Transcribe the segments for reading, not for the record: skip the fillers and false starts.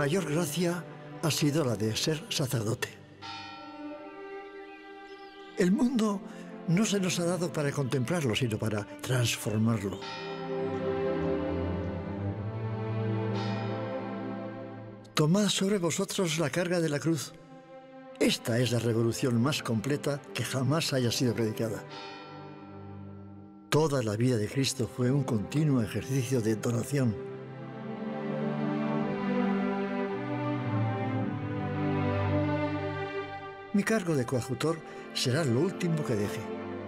mayor gracia ha sido la de ser sacerdote. El mundo no se nos ha dado para contemplarlo, sino para transformarlo. Tomad sobre vosotros la carga de la cruz. Esta es la revolución más completa que jamás haya sido predicada. Toda la vida de Cristo fue un continuo ejercicio de donación. Mi cargo de coadjutor será lo último que deje.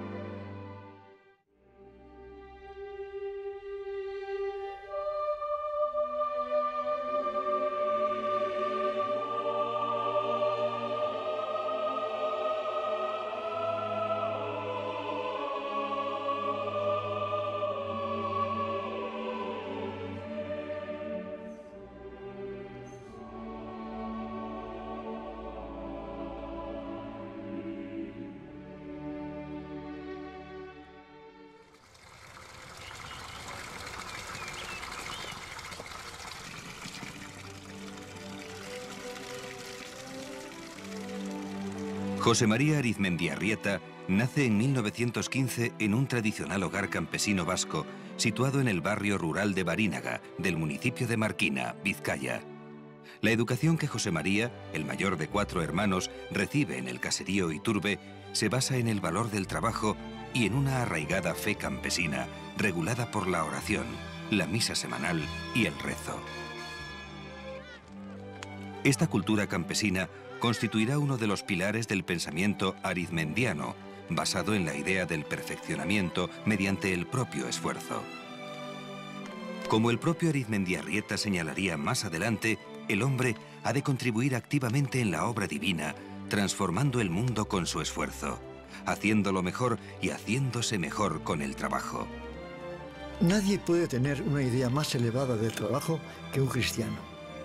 José María Arizmendiarrieta nace en 1915 en un tradicional hogar campesino vasco situado en el barrio rural de Barínaga, del municipio de Marquina, Vizcaya. La educación que José María, el mayor de 4 hermanos, recibe en el caserío Iturbe se basa en el valor del trabajo y en una arraigada fe campesina regulada por la oración, la misa semanal y el rezo. Esta cultura campesina constituirá uno de los pilares del pensamiento arizmendiano, basado en la idea del perfeccionamiento mediante el propio esfuerzo. Como el propio Arizmendiarrieta señalaría más adelante, el hombre ha de contribuir activamente en la obra divina, transformando el mundo con su esfuerzo, haciéndolo mejor y haciéndose mejor con el trabajo. Nadie puede tener una idea más elevada del trabajo que un cristiano.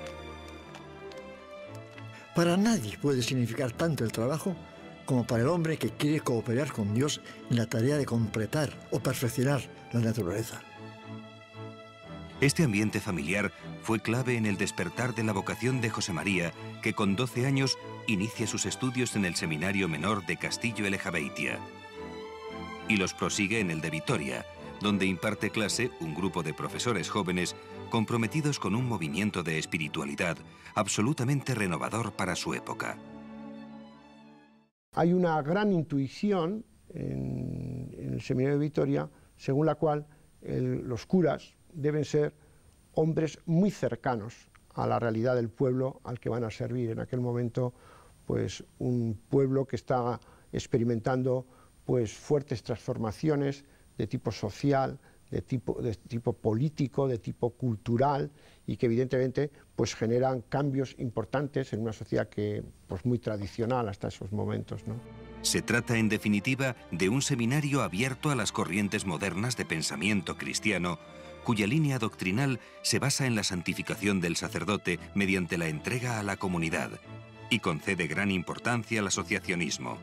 Para nadie puede significar tanto el trabajo como para el hombre que quiere cooperar con Dios en la tarea de completar o perfeccionar la naturaleza. Este ambiente familiar fue clave en el despertar de la vocación de José María, que con 12 años inicia sus estudios en el Seminario Menor de Castillo-Elejabeitia. Y los prosigue en el de Vitoria, donde imparte clase un grupo de profesores jóvenes comprometidos con un movimiento de espiritualidad absolutamente renovador para su época. Hay una gran intuición en el Seminario de Vitoria, según la cual los curas deben ser hombres muy cercanos a la realidad del pueblo al que van a servir. En aquel momento, pues un pueblo que está experimentando pues fuertes transformaciones de tipo social, de tipo político, de tipo cultural, y que evidentemente pues generan cambios importantes en una sociedad que pues muy tradicional hasta esos momentos, ¿no? Se trata en definitiva de un seminario abierto a las corrientes modernas de pensamiento cristiano, cuya línea doctrinal se basa en la santificación del sacerdote mediante la entrega a la comunidad y concede gran importancia al asociacionismo.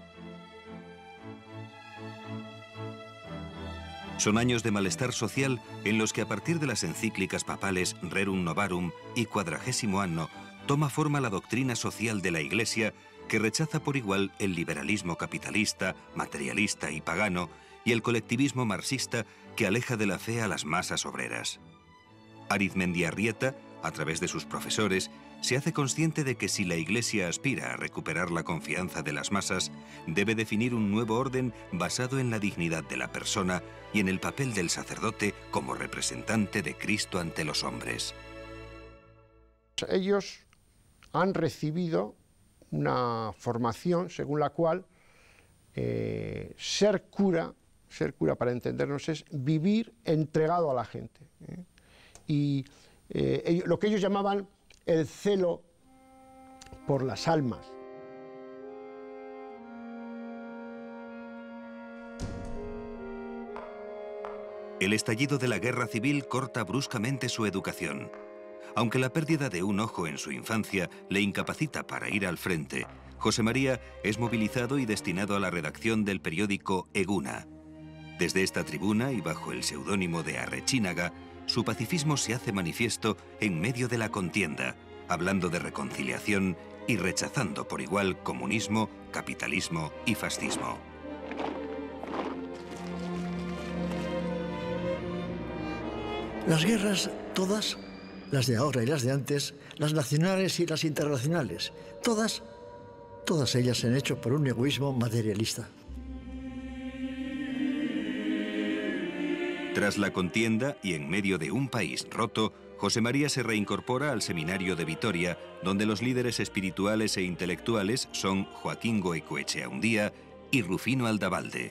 Son años de malestar social en los que a partir de las encíclicas papales Rerum Novarum y Quadragésimo Anno toma forma la doctrina social de la Iglesia, que rechaza por igual el liberalismo capitalista, materialista y pagano y el colectivismo marxista que aleja de la fe a las masas obreras. Arizmendiarrieta, a través de sus profesores, se hace consciente de que si la Iglesia aspira a recuperar la confianza de las masas, debe definir un nuevo orden basado en la dignidad de la persona y en el papel del sacerdote como representante de Cristo ante los hombres. Ellos han recibido una formación según la cual ser cura para entendernos es vivir entregado a la gente, y lo que ellos llamaban el celo por las almas. El estallido de la guerra civil corta bruscamente su educación. Aunque la pérdida de un ojo en su infancia le incapacita para ir al frente, José María es movilizado y destinado a la redacción del periódico Eguna. Desde esta tribuna y bajo el seudónimo de Arrechínaga, su pacifismo se hace manifiesto en medio de la contienda, hablando de reconciliación y rechazando por igual comunismo, capitalismo y fascismo. Las guerras, todas, las de ahora y las de antes, las nacionales y las internacionales, todas ellas se han hecho por un egoísmo materialista. Tras la contienda y en medio de un país roto, José María se reincorpora al Seminario de Vitoria, donde los líderes espirituales e intelectuales son Joaquín Goicoechea y Rufino Aldavalde.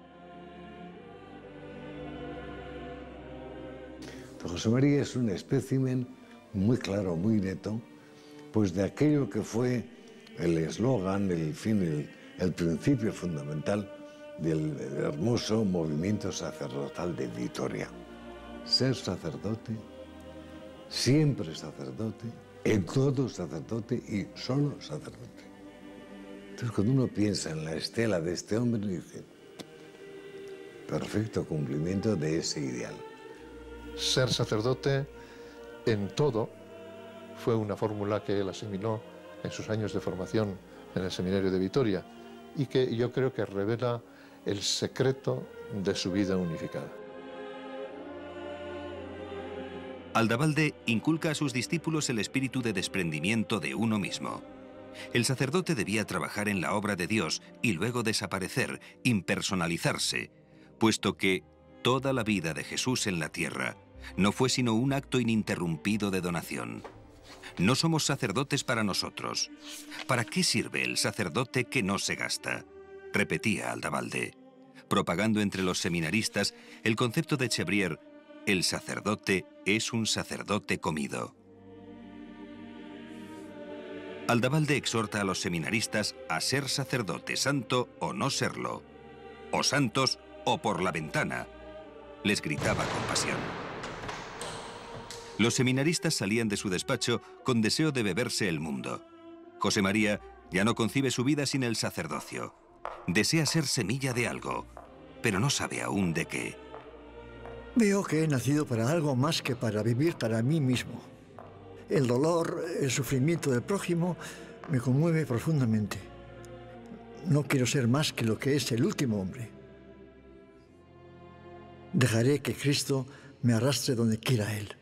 José María es un espécimen muy claro, muy neto, pues de aquello que fue el eslogan, el principio fundamental del hermoso movimiento sacerdotal de Vitoria. Ser sacerdote, siempre sacerdote, en todo sacerdote y solo sacerdote. Entonces cuando uno piensa en la estela de este hombre, dice, perfecto cumplimiento de ese ideal. Ser sacerdote en todo fue una fórmula que él asimiló en sus años de formación en el Seminario de Vitoria y que yo creo que revela el secreto de su vida unificada. Aldavalde inculca a sus discípulos el espíritu de desprendimiento de uno mismo. El sacerdote debía trabajar en la obra de Dios y luego desaparecer, impersonalizarse, puesto que toda la vida de Jesús en la tierra no fue sino un acto ininterrumpido de donación. No somos sacerdotes para nosotros. ¿Para qué sirve el sacerdote que no se gasta?, repetía Aldavalde, propagando entre los seminaristas el concepto de Chebrier: el sacerdote es un sacerdote comido. Aldavalde exhorta a los seminaristas a ser sacerdote santo o no serlo, o santos o por la ventana, les gritaba con pasión. Los seminaristas salían de su despacho con deseo de beberse el mundo. José María ya no concibe su vida sin el sacerdocio. Desea ser semilla de algo, pero no sabe aún de qué. Veo que he nacido para algo más que para vivir para mí mismo. El dolor, el sufrimiento del prójimo me conmueve profundamente. No quiero ser más que lo que es el último hombre. Dejaré que Cristo me arrastre donde quiera Él.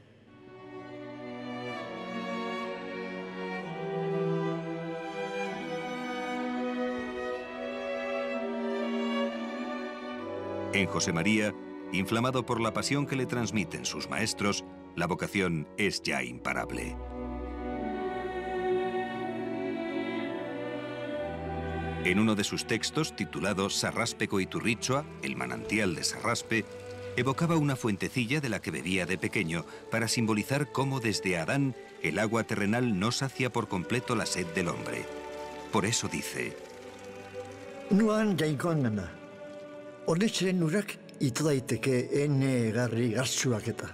En José María, inflamado por la pasión que le transmiten sus maestros, la vocación es ya imparable. En uno de sus textos, titulado Sarraspeko Iturrichoa, el manantial de Sarraspe, evocaba una fuentecilla de la que bebía de pequeño para simbolizar cómo desde Adán el agua terrenal no sacia por completo la sed del hombre. Por eso dice: Nuan jainkoangana, onecheren nurak itodaiteke ene garri gartsuaketa.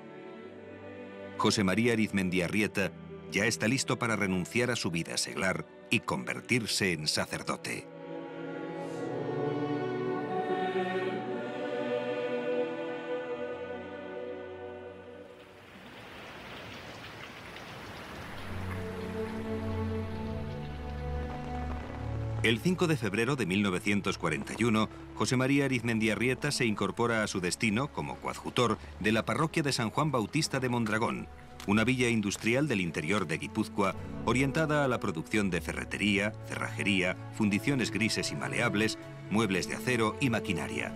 José María Arizmendiarrieta ya está listo para renunciar a su vida seglar y convertirse en sacerdote. El 5 de febrero de 1941, José María Arizmendiarrieta se incorpora a su destino como coadjutor de la parroquia de San Juan Bautista de Mondragón, una villa industrial del interior de Guipúzcoa orientada a la producción de ferretería, cerrajería, fundiciones grises y maleables, muebles de acero y maquinaria.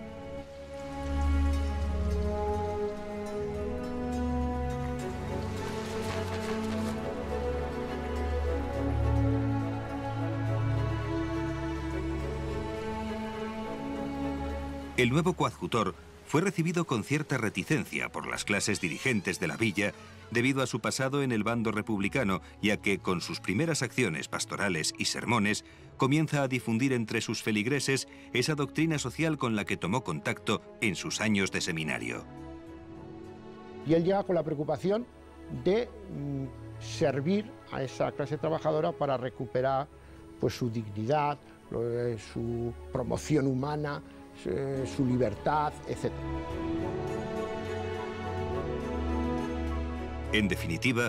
El nuevo coadjutor fue recibido con cierta reticencia por las clases dirigentes de la villa debido a su pasado en el bando republicano, ya que con sus primeras acciones pastorales y sermones comienza a difundir entre sus feligreses esa doctrina social con la que tomó contacto en sus años de seminario. Y él llega con la preocupación de servir a esa clase trabajadora para recuperar pues, su dignidad, su promoción humana, su libertad, etc. En definitiva,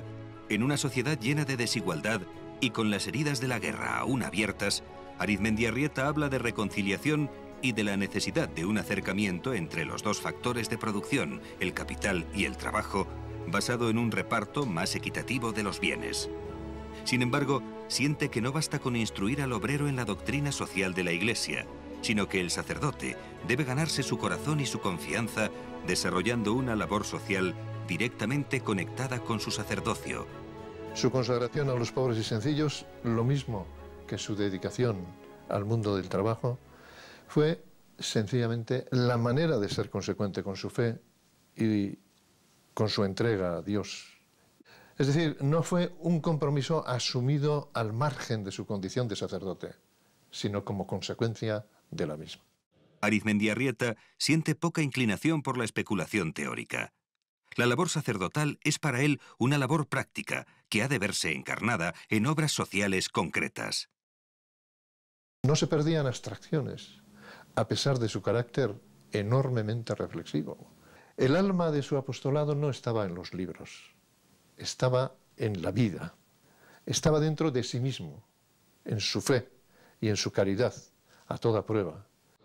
En una sociedad llena de desigualdad y con las heridas de la guerra aún abiertas, Arizmendiarrieta habla de reconciliación y de la necesidad de un acercamiento entre los dos factores de producción, el capital y el trabajo, basado en un reparto más equitativo de los bienes. Sin embargo, siente que no basta con instruir al obrero en la doctrina social de la Iglesia, sino que el sacerdote debe ganarse su corazón y su confianza desarrollando una labor social directamente conectada con su sacerdocio. Su consagración a los pobres y sencillos, lo mismo que su dedicación al mundo del trabajo, fue sencillamente la manera de ser consecuente con su fe y con su entrega a Dios. Es decir, no fue un compromiso asumido al margen de su condición de sacerdote, sino como consecuencia de la misma. Arizmendiarrieta siente poca inclinación por la especulación teórica. La labor sacerdotal es para él una labor práctica que ha de verse encarnada en obras sociales concretas. No se perdían abstracciones, a pesar de su carácter enormemente reflexivo. El alma de su apostolado no estaba en los libros, estaba en la vida, estaba dentro de sí mismo, en su fe y en su caridad, a toda prueba.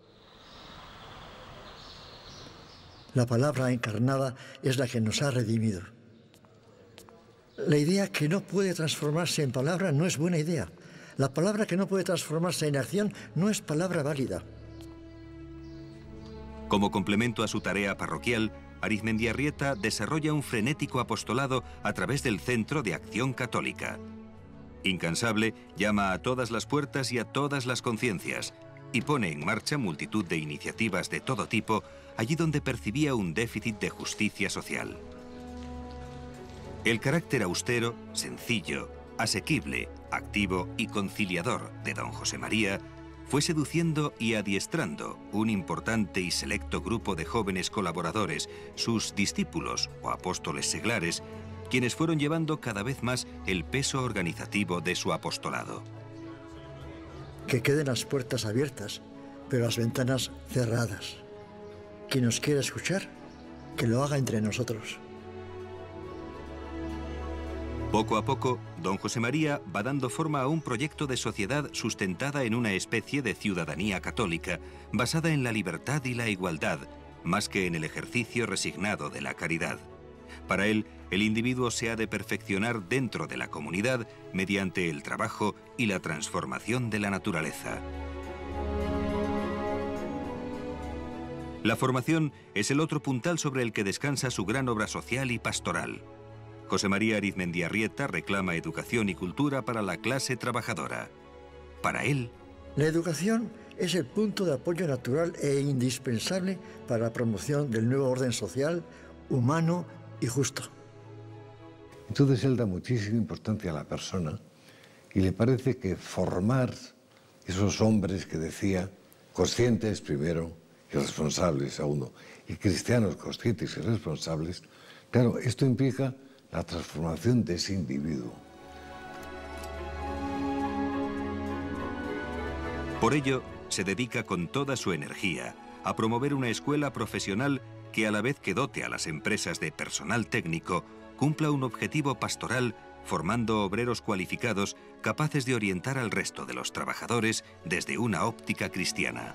La palabra encarnada es la que nos ha redimido. La idea que no puede transformarse en palabra no es buena idea. La palabra que no puede transformarse en acción no es palabra válida. Como complemento a su tarea parroquial, Arizmendiarrieta desarrolla un frenético apostolado a través del Centro de Acción Católica. Incansable, llama a todas las puertas y a todas las conciencias, y pone en marcha multitud de iniciativas de todo tipo allí donde percibía un déficit de justicia social. El carácter austero, sencillo, asequible, activo y conciliador de don José María fue seduciendo y adiestrando un importante y selecto grupo de jóvenes colaboradores, sus discípulos o apóstoles seglares, quienes fueron llevando cada vez más el peso organizativo de su apostolado. Que queden las puertas abiertas, pero las ventanas cerradas. Quien nos quiera escuchar, que lo haga entre nosotros. Poco a poco, don José María va dando forma a un proyecto de sociedad sustentada en una especie de ciudadanía católica, basada en la libertad y la igualdad, más que en el ejercicio resignado de la caridad. Para él, el individuo se ha de perfeccionar dentro de la comunidad mediante el trabajo y la transformación de la naturaleza. La formación es el otro puntal sobre el que descansa su gran obra social y pastoral. José María Arizmendiarrieta reclama educación y cultura para la clase trabajadora. Para él, la educación es el punto de apoyo natural e indispensable para la promoción del nuevo orden social, humano y justo. Entonces él da muchísima importancia a la persona y le parece que formar esos hombres que decía, conscientes primero y responsables segundo, y cristianos conscientes y responsables, claro, esto implica la transformación de ese individuo. Por ello, se dedica con toda su energía a promover una escuela profesional que, a la vez que dote a las empresas de personal técnico, cumpla un objetivo pastoral formando obreros cualificados capaces de orientar al resto de los trabajadores desde una óptica cristiana.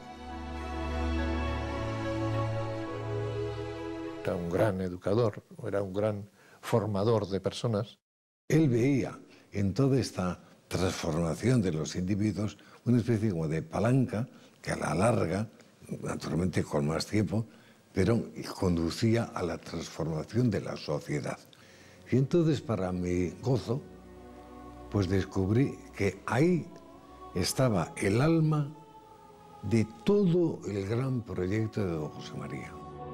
Era un gran educador, era un gran formador de personas. Él veía en toda esta transformación de los individuos una especie como de palanca que a la larga, naturalmente con más tiempo, pero conducía a la transformación de la sociedad. Y entonces, para mi gozo, pues descubrí que ahí estaba el alma de todo el gran proyecto de don José María.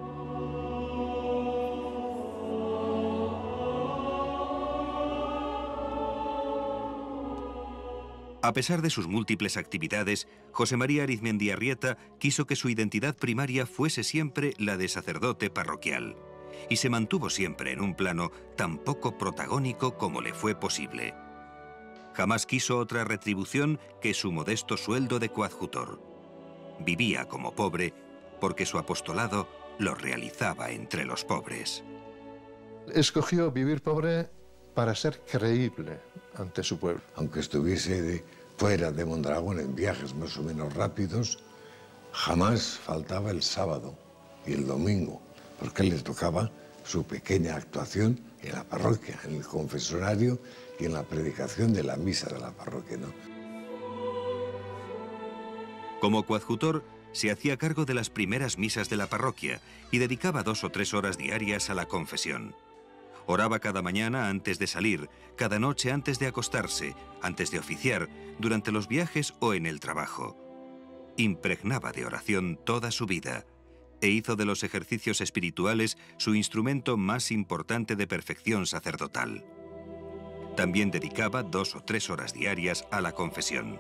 A pesar de sus múltiples actividades, José María Arizmendiarrieta quiso que su identidad primaria fuese siempre la de sacerdote parroquial, y se mantuvo siempre en un plano tan poco protagónico como le fue posible. Jamás quiso otra retribución que su modesto sueldo de coadjutor. Vivía como pobre porque su apostolado lo realizaba entre los pobres. Escogió vivir pobre para ser creíble ante su pueblo. Aunque estuviese fuera de Mondragón en viajes más o menos rápidos, jamás faltaba el sábado y el domingo, porque le tocaba su pequeña actuación en la parroquia, en el confesionario y en la predicación de la misa de la parroquia, ¿no? Como coadjutor, se hacía cargo de las primeras misas de la parroquia y dedicaba 2 o 3 horas diarias a la confesión. Oraba cada mañana antes de salir, cada noche antes de acostarse, antes de oficiar, durante los viajes o en el trabajo. Impregnaba de oración toda su vida e hizo de los ejercicios espirituales su instrumento más importante de perfección sacerdotal. También dedicaba 2 o 3 horas diarias a la confesión.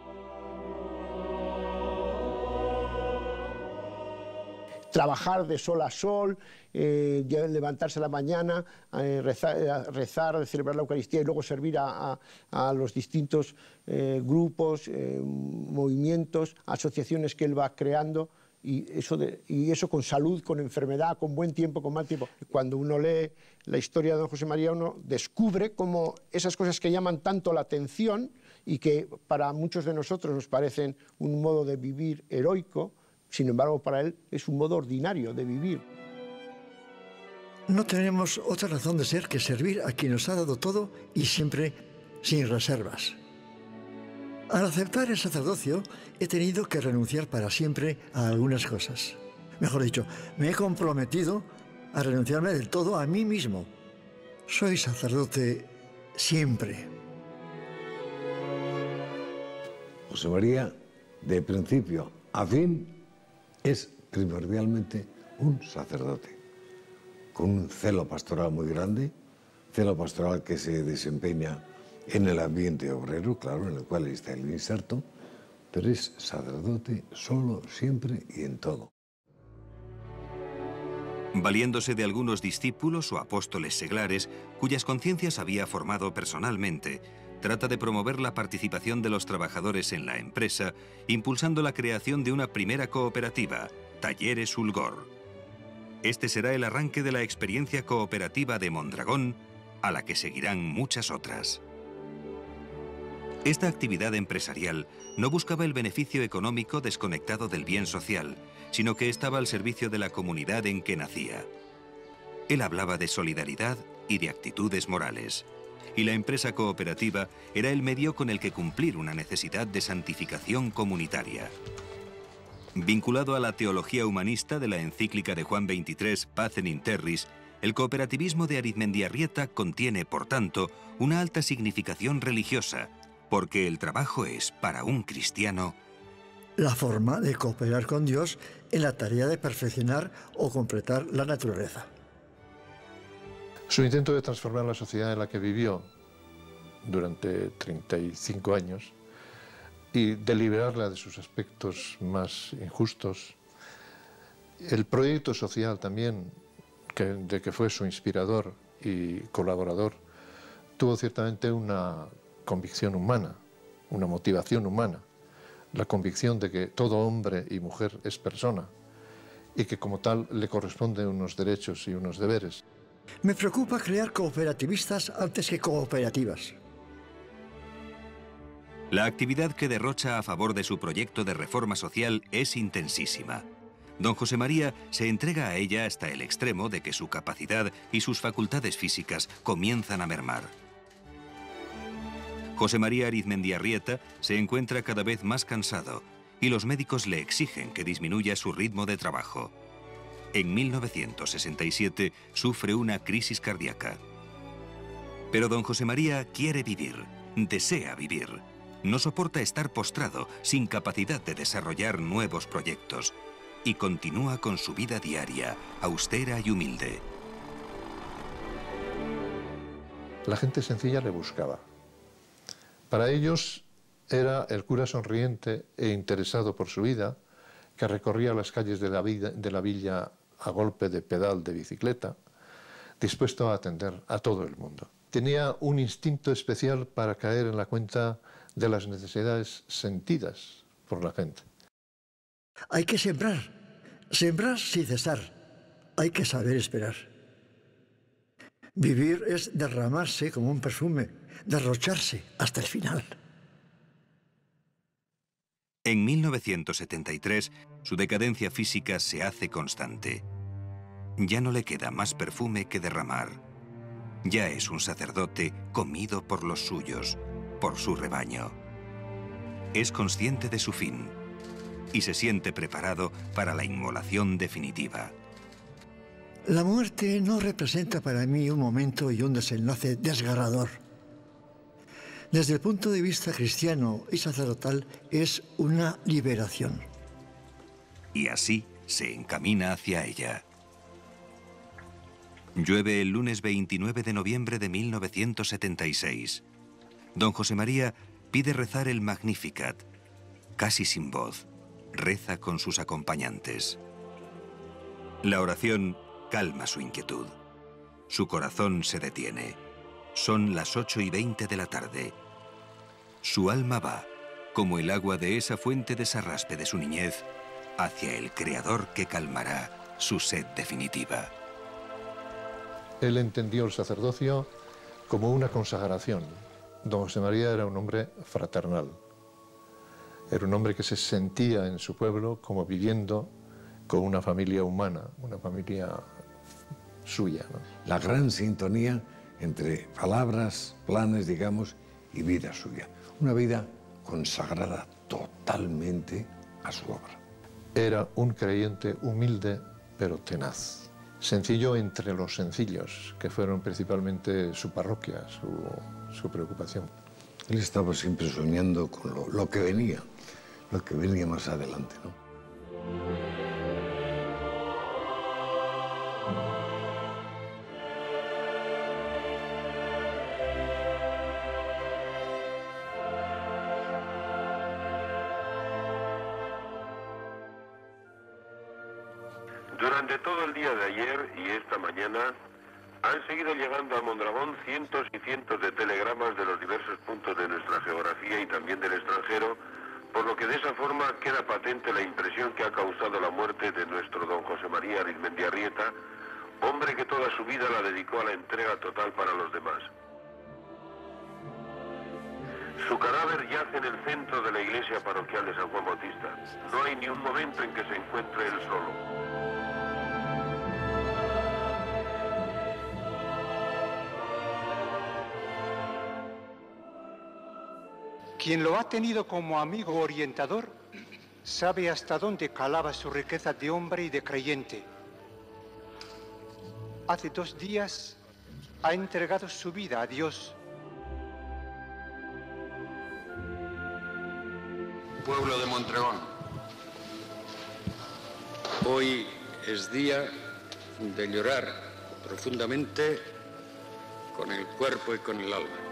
Trabajar de sol a sol, levantarse a la mañana, rezar, celebrar la Eucaristía y luego servir a los distintos grupos, movimientos, asociaciones que él va creando, y eso con salud, con enfermedad, con buen tiempo, con mal tiempo. Cuando uno lee la historia de don José María, uno descubre cómo esas cosas que llaman tanto la atención y que para muchos de nosotros nos parecen un modo de vivir heroico, sin embargo, para él es un modo ordinario de vivir. No tenemos otra razón de ser que servir a quien nos ha dado todo y siempre sin reservas. Al aceptar el sacerdocio, he tenido que renunciar para siempre a algunas cosas. Mejor dicho, me he comprometido a renunciarme del todo a mí mismo. Soy sacerdote siempre. José María, de principio a fin, es primordialmente un sacerdote, con un celo pastoral muy grande, celo pastoral que se desempeña en el ambiente obrero, claro, en el cual está el inserto, pero es sacerdote solo, siempre y en todo. Valiéndose de algunos discípulos o apóstoles seglares, cuyas conciencias había formado personalmente, trata de promover la participación de los trabajadores en la empresa, impulsando la creación de una primera cooperativa, Talleres Ulgor. Este será el arranque de la experiencia cooperativa de Mondragón, a la que seguirán muchas otras. Esta actividad empresarial no buscaba el beneficio económico desconectado del bien social, sino que estaba al servicio de la comunidad en que nacía. Él hablaba de solidaridad y de actitudes morales, y la empresa cooperativa era el medio con el que cumplir una necesidad de santificación comunitaria. Vinculado a la teología humanista de la encíclica de Juan XXIII, Pacem in Terris, el cooperativismo de Arizmendiarrieta contiene, por tanto, una alta significación religiosa, porque el trabajo es, para un cristiano, la forma de cooperar con Dios en la tarea de perfeccionar o completar la naturaleza. Su intento de transformar la sociedad en la que vivió durante 35 años y de liberarla de sus aspectos más injustos, el proyecto social también, de que fue su inspirador y colaborador, tuvo ciertamente una convicción humana, una motivación humana, la convicción de que todo hombre y mujer es persona y que como tal le corresponden unos derechos y unos deberes. Me preocupa crear cooperativistas antes que cooperativas. La actividad que derrocha a favor de su proyecto de reforma social es intensísima. Don José María se entrega a ella hasta el extremo de que su capacidad y sus facultades físicas comienzan a mermar. José María Arizmendiarrieta se encuentra cada vez más cansado y los médicos le exigen que disminuya su ritmo de trabajo. En 1967 sufre una crisis cardíaca. Pero don José María quiere vivir, desea vivir. No soporta estar postrado, sin capacidad de desarrollar nuevos proyectos, y continúa con su vida diaria, austera y humilde. La gente sencilla le buscaba. Para ellos era el cura sonriente e interesado por su vida, que recorría las calles de la villa a golpe de pedal de bicicleta, dispuesto a atender a todo el mundo. Tenía un instinto especial para caer en la cuenta de las necesidades sentidas por la gente. Hay que sembrar sin cesar. Hay que saber esperar. Vivir es derramarse como un perfume, derrocharse hasta el final. En 1973, su decadencia física se hace constante. Ya no le queda más perfume que derramar. Ya es un sacerdote comido por los suyos, por su rebaño. Es consciente de su fin y se siente preparado para la inmolación definitiva. La muerte no representa para mí un momento y un desenlace desgarrador. Desde el punto de vista cristiano y sacerdotal, es una liberación. Y así se encamina hacia ella. Llueve el lunes 29 de noviembre de 1976. Don José María pide rezar el Magnificat. Casi sin voz, reza con sus acompañantes. La oración calma su inquietud. Su corazón se detiene. Son las 8:20 de la tarde. Su alma va, como el agua de esa fuente de sarraspe de su niñez, hacia el Creador que calmará su sed definitiva. Él entendió el sacerdocio como una consagración. Don José María era un hombre fraternal. Era un hombre que se sentía en su pueblo como viviendo con una familia humana, una familia suya, ¿no? La gran sintonía entre palabras, planes, digamos, y vida suya. Una vida consagrada totalmente a su obra. Era un creyente humilde, pero tenaz. Sencillo entre los sencillos, que fueron principalmente su parroquia, su preocupación. Él estaba siempre soñando con lo que venía más adelante, ¿no? Durante todo el día de ayer y esta mañana han seguido llegando a Mondragón cientos y cientos de telegramas de los diversos puntos de nuestra geografía y también del extranjero, por lo que de esa forma queda patente la impresión que ha causado la muerte de nuestro don José María Arizmendiarrieta, hombre que toda su vida la dedicó a la entrega total para los demás. Su cadáver yace en el centro de la iglesia parroquial de San Juan Bautista. No hay ni un momento en que se encuentre él solo. Quien lo ha tenido como amigo orientador sabe hasta dónde calaba su riqueza de hombre y de creyente. Hace 2 días ha entregado su vida a Dios. Pueblo de Mondragón, hoy es día de llorar profundamente con el cuerpo y con el alma.